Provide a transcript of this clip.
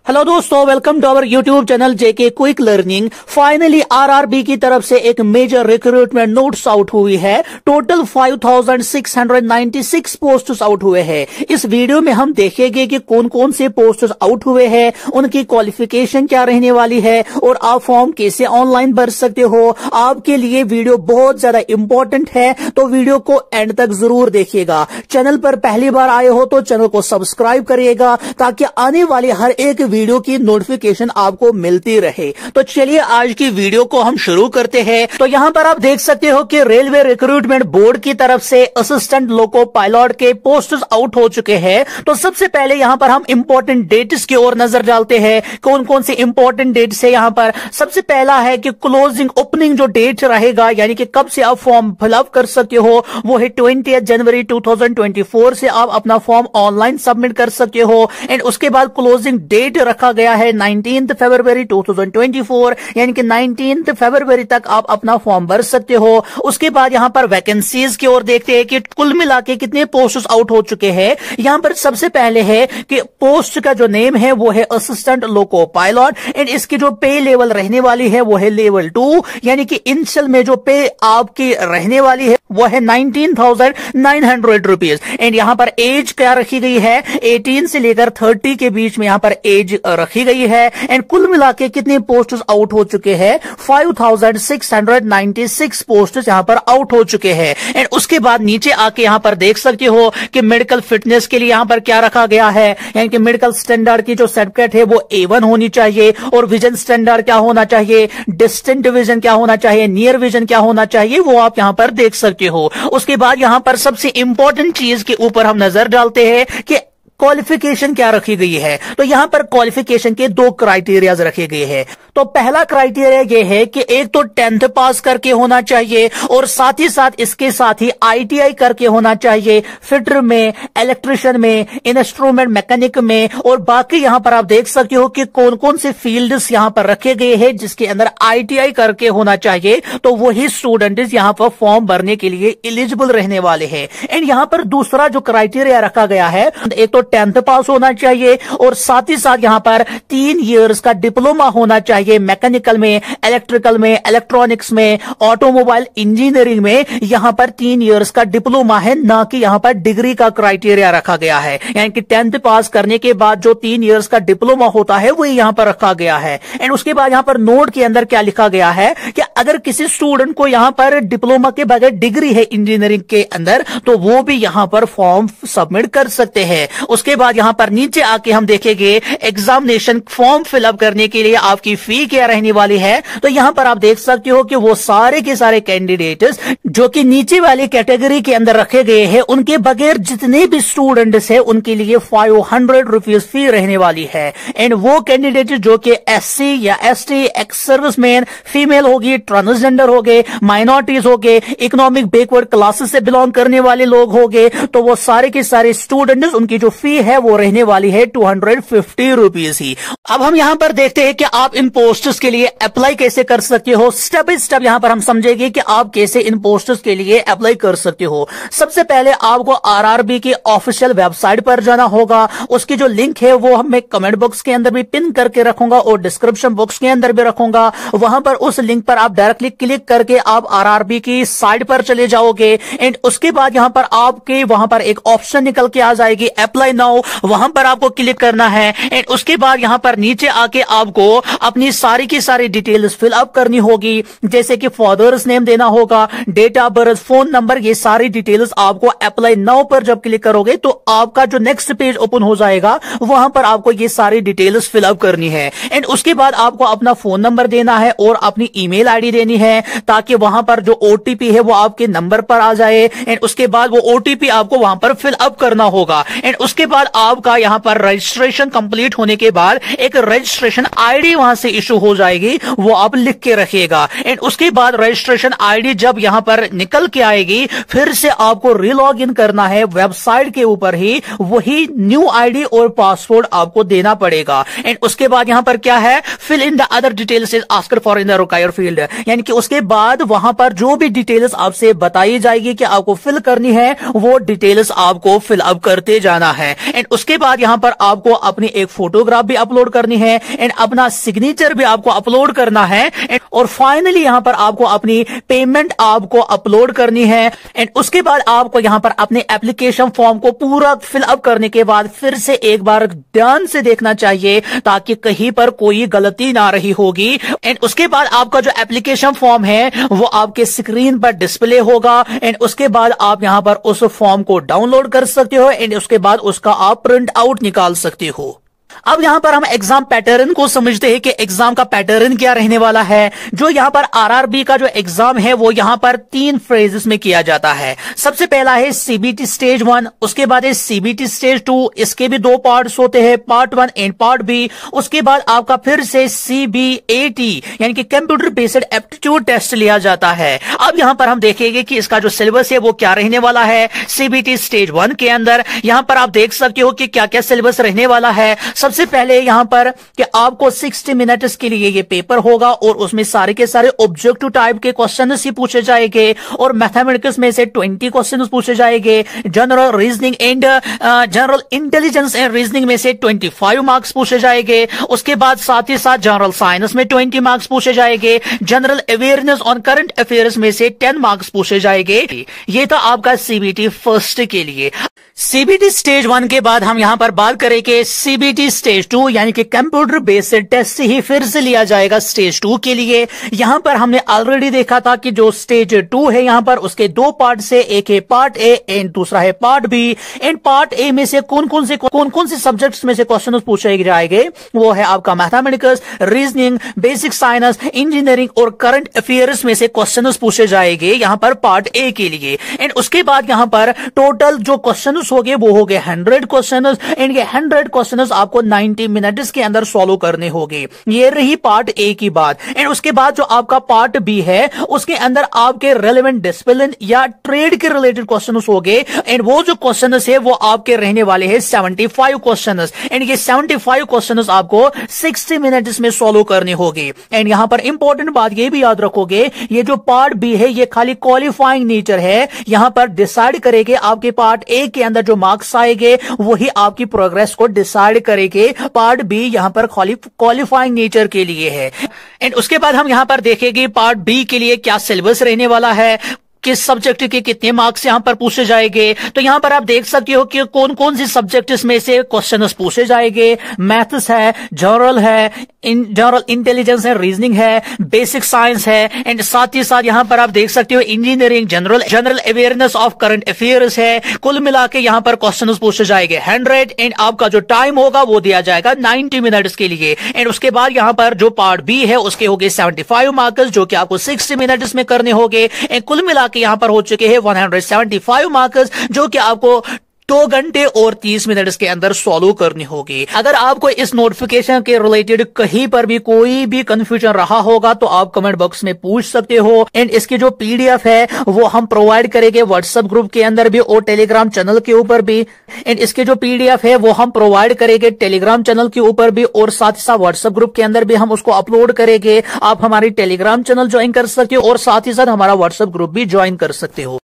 Hello दोस्तों, welcome to our YouTube channel JK quick learning. Finally RRB की तरफ से एक मेजर रिक्रूटमेंट नोट्स आउट हुई है। टोटल 5696 पोस्ट्स आउट हुए हैं। इस वीडियो में हम देखेंगे कि कौन कौन से पोस्ट्स आउट हुए हैं, उनकी क्वालिफिकेशन क्या रहने वाली है और आप फॉर्म कैसे ऑनलाइन भर सकते हो। आपके लिए वीडियो बहुत ज्यादा इंपॉर्टेंट है, तो वीडियो को एंड तक जरूर देखिएगा। चैनल पर पहली बार आए हो तो चैनल को सब्सक्राइब करिएगा ताकि आने वाली हर एक वीडियो की नोटिफिकेशन आपको मिलती रहे। तो चलिए आज की वीडियो को हम शुरू करते हैं। तो यहां पर आप देख सकते हो कि रेलवे रिक्रूटमेंट बोर्ड की तरफ से असिस्टेंट लोको पायलट के पोस्ट्स आउट हो चुके हैं। तो सबसे पहले यहां पर हम इंपॉर्टेंट डेट्स की ओर नजर डालते हैं। कौन कौन सी इंपॉर्टेंट डेट्स है यहां पर। सबसे पहला है कि क्लोजिंग ओपनिंग जो डेट रहेगा, यानी कि कब से आप फॉर्म फिलअप कर सकते हो, वो है 20 जनवरी 2024 से आप अपना फॉर्म ऑनलाइन सबमिट कर सकते हो। एंड उसके बाद क्लोजिंग डेट रखा गया है 19 फरवरी 2024, यानी कि 19 फरवरी तक आप अपना फॉर्म भर सकते हो। उसके बाद यहां पर वैकेंसीज की ओर देखते हैं कि कुल मिला के कितने पोस्ट आउट हो चुके हैं। यहां पर सबसे पहले है कि पोस्ट का जो नेम है वो है असिस्टेंट लोको पायलट एंड इसकी जो पे लेवल रहने वाली है वो है लेवल 2, यानी कि इनिशियल में जो पे आपकी रहने वाली है वो है 19,900 रुपीज। एंड यहां पर एज क्या रखी गई है, 18 से लेकर 30 के बीच में यहां पर एज रखी गई है। एंड कुल मिला के कितने पोस्ट आउट हो चुके हैं, 5696 पोस्ट यहां पर आउट हो चुके हैं। एंड उसके बाद नीचे आके यहां पर देख सकते हो कि मेडिकल फिटनेस के लिए यहां पर क्या रखा गया है, यानी कि मेडिकल स्टैंडर्ड की जो सर्टिफिकेट है वो A1 होनी चाहिए और विजन स्टैंडर्ड क्या होना चाहिए, डिस्टेंट विजन क्या होना चाहिए, नियर विजन क्या होना चाहिए, वो आप यहां पर देख सकते हो। उसके बाद यहां पर सबसे इंपॉर्टेंट चीज के ऊपर हम नजर डालते हैं कि क्वालिफिकेशन क्या रखी गई है। तो यहां पर क्वालिफिकेशन के 2 क्राइटेरियाज रखे गए हैं। तो पहला क्राइटेरिया यह है कि एक तो 10th पास करके होना चाहिए और साथ ही साथ इसके साथ ही ITI करके होना चाहिए, फिटर में, इलेक्ट्रिशियन में, इंस्ट्रूमेंट मैकेनिक में। और बाकी यहां पर आप देख सकते हो कि कौन कौन से फील्ड्स यहां पर रखे गए हैं जिसके अंदर ITI करके होना चाहिए। तो वही स्टूडेंट यहां पर फॉर्म भरने के लिए एलिजिबल रहने वाले हैं। एंड यहां पर दूसरा जो क्राइटेरिया रखा गया है, एक तो 10th पास होना चाहिए और साथ ही साथ यहां पर 3 इयर्स का डिप्लोमा होना चाहिए मैकेनिकल में, इलेक्ट्रिकल में, इलेक्ट्रॉनिक्स में, ऑटोमोबाइल इंजीनियरिंग में। यहां पर 3 इयर्स का डिप्लोमा है, ना कि यहां पर डिग्री का क्राइटेरिया रखा गया है। यानी कि 10th पास करने के बाद जो 3 इयर्स का डिप्लोमा होता है वही यहां पर रखा गया है। एंड उसके बाद यहां पर नोट के अंदर क्या लिखा गया है कि अगर किसी स्टूडेंट को यहां पर डिप्लोमा के बगैर डिग्री है इंजीनियरिंग के अंदर, तो वो भी यहां पर फॉर्म सबमिट कर सकते हैं। उसके बाद यहां पर नीचे आके हम देखेंगे एग्जामिनेशन फॉर्म फिलअप करने के लिए आपकी फी क्या रहने वाली है। तो यहां पर आप देख सकते हो कि वो सारे के सारे कैंडिडेट्स जो कि नीचे वाली कैटेगरी के अंदर रखे गए हैं, उनके बगैर जितने भी स्टूडेंट्स हैं उनके लिए 500 रुपीज फी रहने वाली है। एंड वो कैंडिडेट जो कि SC या ST, एक्स सर्विसमैन, फीमेल होगी, ट्रांसजेंडर हो गए, माइनॉरिटीज हो गए, इकोनॉमिक बैकवर्ड क्लासेस से बिलोंग करने वाले लोग हो गए, तो वो सारे के सारे स्टूडेंट्स उनकी जो फी है वो रहने वाली है 250 रुपीज ही। अब हम यहां पर देखते हैं कि आप इन पोस्ट्स के लिए अप्लाई कैसे कर सकते हो। स्टेप बाय स्टेप यहां पर हम समझेंगे कि आप कैसे इन पोस्ट्स के लिए अप्लाई कर सकते हो। सबसे पहले आपको आरआरबी की ऑफिशियल वेबसाइट पर जाना होगा। उसकी जो लिंक है वो मैं कमेंट बॉक्स के अंदर भी पिन करके रखूंगा और डिस्क्रिप्शन बॉक्स के अंदर भी रखूंगा। वहां पर उस लिंक पर आप डायरेक्टली क्लिक करके आप आरआरबी की साइट पर चले जाओगे। एंड उसके बाद यहां पर आपके वहां पर एक ऑप्शन निकल के आ जाएगी, अप्लाई नाउ, वहां पर आपको क्लिक करना है। एंड उसके बाद यहां पर नीचे आके आपको अपनी सारी की सारी डिटेल्स फिल अप करनी होगी, जैसे कि फादर्स नेम देना होगा, date of birth, phone number, ये सारी डिटेल्स आपको अप्लाई नाउ पर जब क्लिक करोगे तो आपका जो नेक्स्ट पेज ओपन हो जाएगा, वहां पर आपको ये सारी डिटेल्स फिल अप करनी है। एंड उसके बाद आपको अपना फोन नंबर देना है और अपनी ईमेल आईडी देनी है, ताकि वहां पर जो OTP है वो आपके नंबर पर आ जाए। एंड उसके बाद वो OTP आपको वहां पर फिल अप करना होगा। एंड उसके बाद आपका यहां पर रजिस्ट्रेशन कंप्लीट होने के बाद एक रजिस्ट्रेशन ID वहां से इशू हो जाएगी वो आप लिख के रखिएगा। एंड उसके बाद रजिस्ट्रेशन आईडी जब यहां पर निकल के आएगी फिर से आपको रीलॉग इन करना है वेबसाइट के ऊपर ही, वही न्यू आईडी और पासवर्ड आपको देना पड़ेगा। एंड उसके बाद यहां पर क्या है, fill in the other details is asked for in the required field, यानी कि उसके बाद वहां पर जो भी डिटेल्स आपसे बताई जाएगी कि आपको फिल करनी है वो डिटेल्स आपको फिल अप करते जाना है। एंड उसके बाद यहां पर आपको अपनी एक फोटोग्राफ भी अपलोड करनी है एंड अपना सिग्नेचर भी आपको अपलोड करना है। और फाइनली यहां पर आपको अपनी पेमेंट आपको अपलोड करनी है। एंड उसके बाद आपको यहां पर अपने एप्लीकेशन फॉर्म को पूरा फिल अप करने के बाद फिर से एक बार ध्यान से देखना चाहिए ताकि कहीं पर कोई गलती ना रही होगी। एंड उसके बाद आपका जो एप्लीकेशन फॉर्म है वो आपके स्क्रीन पर डिस्प्ले होगा। एंड उसके बाद आप यहां पर उस फॉर्म को डाउनलोड कर सकते हो एंड उसके बाद उसका आप प्रिंट आउट निकाल सकते हो। अब यहां पर हम एग्जाम पैटर्न को समझते हैं कि एग्जाम का पैटर्न क्या रहने वाला है। जो यहां पर आरआरबी का जो एग्जाम है वो यहां पर 3 फेजेस में किया जाता है। सबसे पहला है सीबीटी स्टेज 1, उसके बाद है सीबीटी स्टेज 2, इसके भी 2 पार्ट्स होते हैं, पार्ट 1 एंड पार्ट बी। उसके बाद आपका फिर से सीबीएटी यानी कि कंप्यूटर बेस्ड एप्टीट्यूड टेस्ट लिया जाता है। अब यहां पर हम देखेंगे कि इसका जो सिलेबस है वो क्या रहने वाला है। सीबीटी स्टेज 1 के अंदर यहां पर आप देख सकते हो कि क्या क्या सिलेबस रहने वाला है। सबसे पहले यहां पर कि आपको 60 मिनट्स के लिए ये पेपर होगा और उसमें सारे के सारे ऑब्जेक्टिव टाइप के क्वेश्चंस ही पूछे जाएंगे और मैथमेटिक्स में से 20 क्वेश्चंस पूछे जाएंगे। General reasoning and general intelligence and reasoning में से 25 मार्क्स पूछे जाएंगे। उसके बाद साथ ही साथ जनरल साइंस में 20 मार्क्स पूछे जाएंगे। General awareness on current affairs में से 10 मार्क्स पूछे जाएंगे। ये था आपका सीबीटी फर्स्ट के लिए। सीबीटी स्टेज 1 के बाद हम यहां पर बात करेंगे सीबीटी स्टेज 2 यानी कि कंप्यूटर बेस्ड टेस्ट ही फिर से लिया जाएगा स्टेज 2 के लिए। यहां पर हमने ऑलरेडी देखा था कि जो स्टेज 2 है यहां पर उसके 2 पार्ट से, एक है पार्ट ए एंड दूसरा है part B. And part A में से कौन कौन से सब्जेक्ट्स में से क्वेश्चन पूछे जाएंगे वो है आपका mathematics, reasoning, basic science, engineering और करंट अफेयर्स में से क्वेश्चन पूछे जाएंगे यहां पर पार्ट ए के लिए। एंड उसके बाद यहां पर टोटल जो क्वेश्चन हो गए वो हो गए 100 क्वेश्चन एंड ये 100 क्वेश्चन आपको 90 मिनट्स के अंदर सॉल्व करने होंगे। ये रही पार्ट ए की बात। एंड उसके बाद जो आपका पार्ट बी है उसके अंदर आपके रेलेवेंट डिसिप्लिन या ट्रेड के रिलेटेड क्वेश्चन होंगे। एंड वो जो क्वेश्चन है वो आपके रहने वाले हैं 75 क्वेश्चन। एंड ये 75 क्वेश्चन आपको 60 मिनट्स में सॉल्व करने होंगे। एंड यहां पर इंपॉर्टेंट बात ये भी याद रखोगे, ये जो पार्ट बी है ये खाली क्वालिफाइंग नेचर है। यहां पर डिसाइड करेंगे आपके पार्ट ए के अंदर जो मार्क्स आएंगे वही आपकी प्रोग्रेस को डिसाइड करेंगे। पार्ट बी यहां पर क्वालिफाइंग नेचर के लिए है। एंड उसके बाद हम यहां पर देखेंगे पार्ट बी के लिए क्या सिलेबस रहने वाला है, किस सब्जेक्ट के कितने मार्क्स यहां पर पूछे जाएंगे। तो यहां पर आप देख सकते हो कि कौन कौन से सब्जेक्ट में से क्वेश्चंस पूछे जाएंगे। मैथ्स है, जनरल है, जनरल इंटेलिजेंस है, रीजनिंग है, बेसिक साइंस है। एंड साथ ही साथ यहां पर आप देख सकते हो engineering, general awareness of current affairs है। कुल मिला के यहां पर क्वेश्चन पूछे जाएंगे 100 एंड आपका जो टाइम होगा वो दिया जाएगा 90 मिनट्स के लिए। एंड उसके बाद यहां पर जो पार्ट बी है उसके हो गए 75 मार्क्स जो कि आपको 60 मिनट्स में करने होंगे। एंड कुल मिला के यहां पर हो चुके हैं 175 मार्क्स जो कि आपको 2 घंटे और 30 मिनट्स के अंदर सॉल्व करनी होगी। अगर आपको इस नोटिफिकेशन के रिलेटेड कहीं पर भी कोई भी कंफ्यूजन रहा होगा तो आप कमेंट बॉक्स में पूछ सकते हो। एंड इसकी जो पीडीएफ है वो हम प्रोवाइड करेंगे व्हाट्सएप ग्रुप के अंदर भी और टेलीग्राम चैनल के ऊपर भी। एंड इसकी जो पीडीएफ है वो हम प्रोवाइड करेंगे टेलीग्राम चैनल के ऊपर भी और साथ ही साथ व्हाट्सएप ग्रुप के अंदर भी हम उसको अपलोड करेंगे। आप हमारी टेलीग्राम चैनल ज्वाइन कर सकते हो और साथ ही साथ हमारा व्हाट्सएप ग्रुप भी ज्वाइन कर सकते हो।